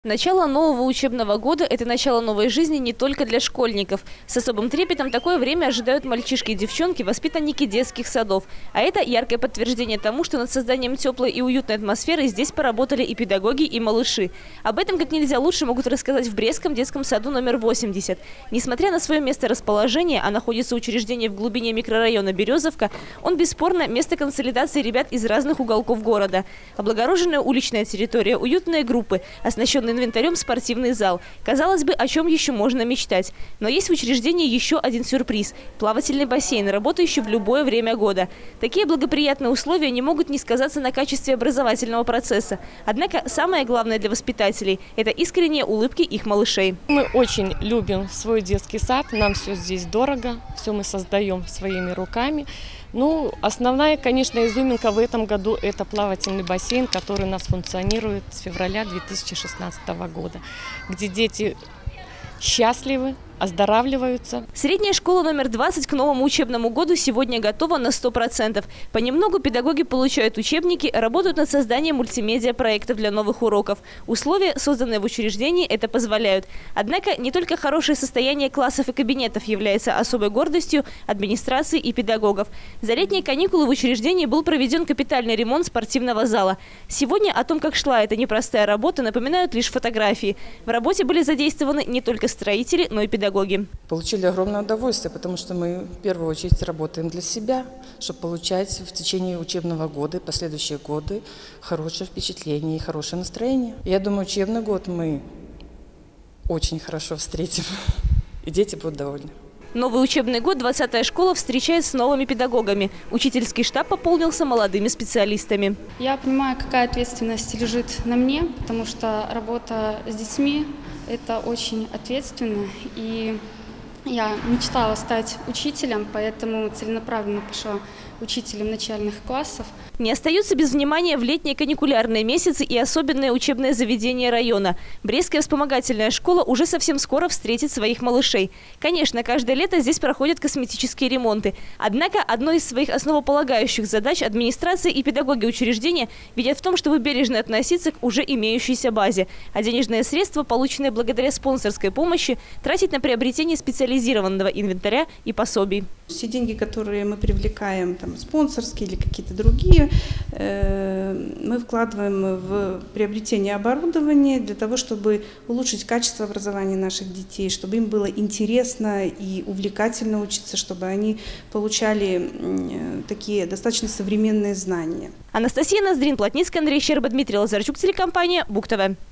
Начало нового учебного года – это начало новой жизни не только для школьников. С особым трепетом такое время ожидают мальчишки и девчонки, воспитанники детских садов. А это яркое подтверждение тому, что над созданием теплой и уютной атмосферы здесь поработали и педагоги, и малыши. Об этом как нельзя лучше могут рассказать в Брестском детском саду номер 80. Несмотря на свое месторасположение, а находится учреждение в глубине микрорайона Березовка, он бесспорно место консолидации ребят из разных уголков города. Облагороженная уличная территория, уютные группы, оснащенные инвентарем спортивный зал. Казалось бы, о чем еще можно мечтать. Но есть в учреждении еще один сюрприз – плавательный бассейн, работающий в любое время года. Такие благоприятные условия не могут не сказаться на качестве образовательного процесса. Однако самое главное для воспитателей – это искренние улыбки их малышей. Мы очень любим свой детский сад, нам все здесь дорого, все мы создаем своими руками. Ну, основная, конечно, изюминка в этом году – это плавательный бассейн, который у нас функционирует с февраля 2016 года, где дети счастливы, оздоравливаются. Средняя школа номер 20 к новому учебному году сегодня готова на 100%. Понемногу педагоги получают учебники, работают над созданием мультимедиа-проектов для новых уроков. Условия, созданные в учреждении, это позволяют. Однако не только хорошее состояние классов и кабинетов является особой гордостью администрации и педагогов. За летние каникулы в учреждении был проведен капитальный ремонт спортивного зала. Сегодня о том, как шла эта непростая работа, напоминают лишь фотографии. В работе были задействованы не только строители, но и педагоги. Получили огромное удовольствие, потому что мы в первую очередь работаем для себя, чтобы получать в течение учебного года и последующие годы хорошее впечатление и хорошее настроение. Я думаю, учебный год мы очень хорошо встретим, и дети будут довольны. Новый учебный год 20-я школа встречает с новыми педагогами. Учительский штаб пополнился молодыми специалистами. Я понимаю, какая ответственность лежит на мне, потому что работа с детьми – это очень ответственно. И я мечтала стать учителем, поэтому целенаправленно пошла учителем начальных классов. Не остаются без внимания в летние каникулярные месяцы и особенные учебные заведения района. Брестская вспомогательная школа уже совсем скоро встретит своих малышей. Конечно, каждое лето здесь проходят косметические ремонты. Однако одной из своих основополагающих задач администрация и педагоги учреждения видят в том, чтобы бережно относиться к уже имеющейся базе, а денежные средства, полученные благодаря спонсорской помощи, тратить на приобретение специализированного инвентаря и пособий. Все деньги, которые мы привлекаем, спонсорские или какие-то другие, мы вкладываем в приобретение оборудования для того, чтобы улучшить качество образования наших детей, чтобы им было интересно и увлекательно учиться, чтобы они получали такие достаточно современные знания. Анастасия Ноздрин, Плотницкая, Андрей Щерба, Дмитрий Лазарчук, телекомпания БугТV.